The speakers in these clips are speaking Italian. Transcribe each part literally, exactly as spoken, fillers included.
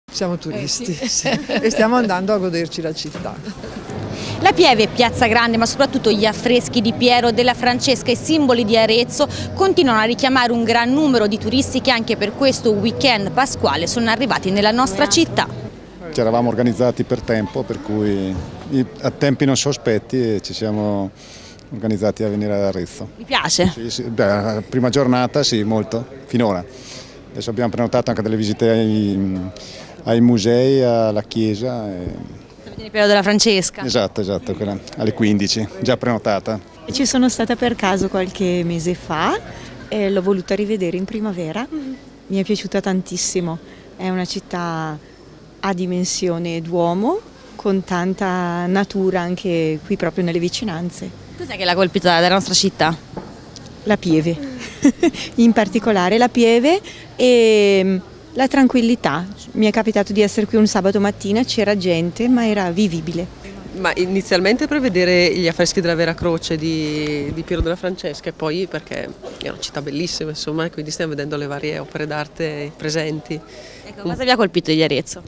Siamo turisti, eh, sì. sì. E stiamo andando a goderci la città. La Pieve, Piazza Grande, ma soprattutto gli affreschi di Piero della Francesca e i simboli di Arezzo continuano a richiamare un gran numero di turisti che anche per questo weekend pasquale sono arrivati nella nostra città. Ci eravamo organizzati per tempo, per cui a tempi non sospetti ci siamo organizzati a venire ad Arezzo. Mi piace? Sì, sì, beh, prima giornata sì, molto, finora. Adesso abbiamo prenotato anche delle visite ai, ai musei, alla chiesa. E... Il Piero della Francesca. Esatto, esatto, quella alle quindici, già prenotata. Ci sono stata per caso qualche mese fa e l'ho voluta rivedere in primavera, mi è piaciuta tantissimo, è una città a dimensione d'uomo, con tanta natura anche qui proprio nelle vicinanze. Cos'è che l'ha colpita della nostra città? La Pieve, in particolare la Pieve e la tranquillità. Mi è capitato di essere qui un sabato mattina, c'era gente ma era vivibile. Ma inizialmente per vedere gli affreschi della Vera Croce di, di Piero della Francesca e poi perché è una città bellissima, insomma, e quindi stiamo vedendo le varie opere d'arte presenti. Ecco, cosa vi ha colpito di Arezzo?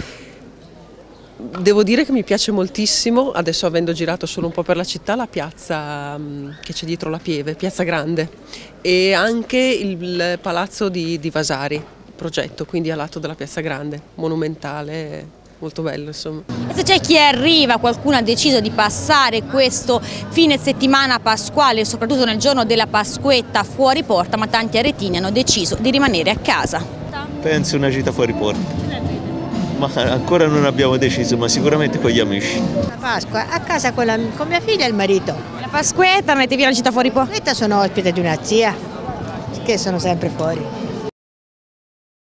Devo dire che mi piace moltissimo, adesso avendo girato solo un po' per la città, la piazza che c'è dietro la Pieve, Piazza Grande, e anche il palazzo di, di Vasari, progetto, quindi a lato della Piazza Grande, monumentale, molto bello insomma. E se c'è chi arriva, qualcuno ha deciso di passare questo fine settimana pasquale, soprattutto nel giorno della Pasquetta, fuori porta, ma tanti aretini hanno deciso di rimanere a casa. Penso una gita fuori porta. Ma ancora non abbiamo deciso, ma sicuramente con gli amici. La Pasqua a casa con, la, con mia figlia e il marito. La Pasquetta, andate via una città fuori porta? Questa sono ospite di una zia, che sono sempre fuori.